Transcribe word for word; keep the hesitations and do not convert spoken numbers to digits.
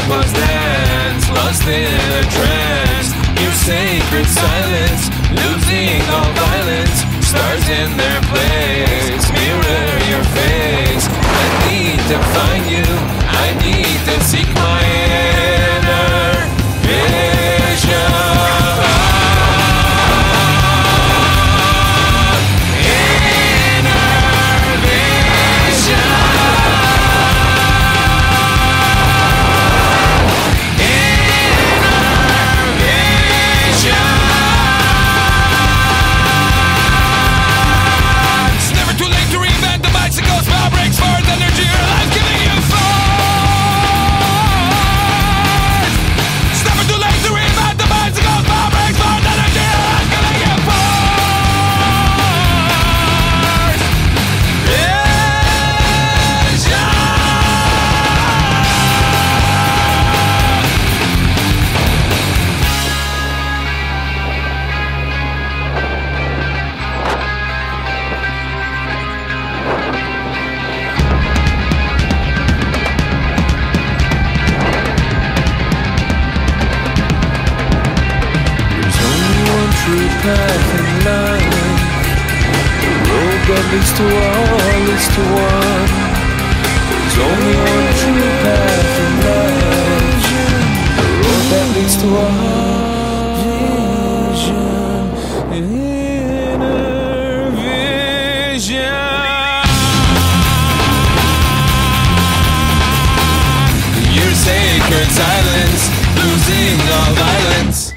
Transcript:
was dance, lost in a trance. Your sacred silence, losing all violence. Stars in their place, mirror your face. I need to find you, I need to seek my inner vision. True path in life, the road that leads to all leads to one. There's only one true path in life, the road that leads to all vision, inner vision. Your sacred silence, losing all violence.